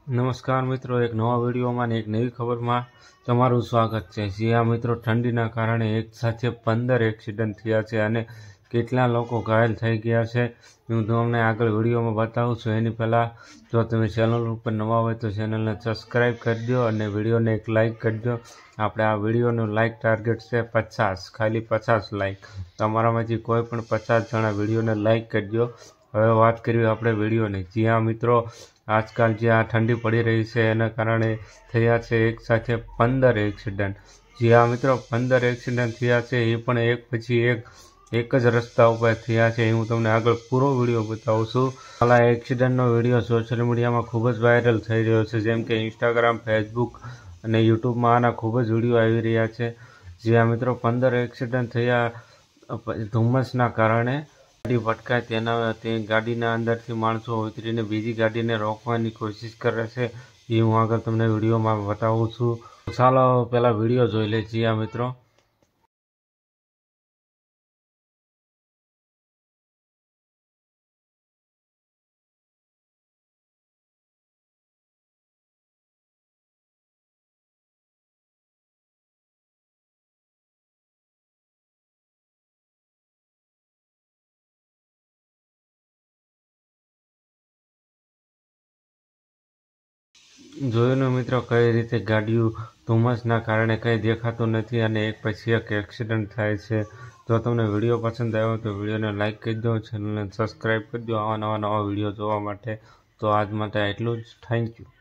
નમસ્કાર મિત્રો, એક નવા વિડીયોમાં ને એક નવી ખબરમાં તમારું સ્વાગત છે. જી હા મિત્રો, ઠંડીના કારણે એક સાથે 15 એક્સિડન્ટ થયા છે અને કેટલા લોકો ઘાયલ થઈ ગયા છે હું તમને આગળ વિડીયોમાં બતાવું છું. એની પહેલાં જો તમે ચેનલ ઉપર નવા હોય તો ચેનલને સબસ્ક્રાઈબ કરી દો અને વિડીયોને એક લાઇક કરી દો. આપણે આ વિડીયોનું લાઇક ટાર્ગેટ છે 50, ખાલી 50 લાઇક. તમારામાંથી કોઈ પણ 50 જણા વિડીયોને લાઇક કરી દો. હવે વાત કરીએ આપણે વિડીયોની. જી હા મિત્રો, આજકાલ જે આ ઠંડી પડી રહી છે એના કારણે થયા છે એક સાથે 15 એક્સિડન્ટ. જી હા મિત્રો, 15 એક્સિડન્ટ થયા છે, એ પણ એક પછી એક જ રસ્તા ઉપર થયા છે. હું તમને આગળ પૂરો વિડીયો બતાવું છું. હાલ આ એક્સિડન્ટનો વિડીયો સોશિયલ મીડિયામાં ખૂબ જ વાયરલ થઈ રહ્યો છે, જેમ કે ઇન્સ્ટાગ્રામ, ફેસબુક અને યુટ્યુબમાં આના ખૂબ જ વિડીયો આવી રહ્યા છે. જી હા મિત્રો, 15 એક્સિડન્ટ થયા ધુમ્મસના કારણે. ગાડી ભટકાય તે ગાડીના અંદરથી માણસો ઉતરીને બીજી ગાડીને રોકવાની કોશિશ કરે છે. એ હું આગળ તમને વિડીયોમાં બતાવું છું. ચાલો પહેલાં વિડીયો જોઈ લે. જી હા મિત્રો, જોયું ને મિત્રો કઈ રીતે ગાડીઓ ધુમ્મસના કારણે કંઈ દેખાતું નથી અને એક પછી એક એક્સિડન્ટ થાય છે. જો તમને વિડીયો પસંદ આવ્યો તો વિડીયોને લાઇક કરી દો, ચેનલને સબસ્ક્રાઈબ કરી દો આવા નવા વિડીયો જોવા માટે. તો આજ માટે એટલું જ. Thank you.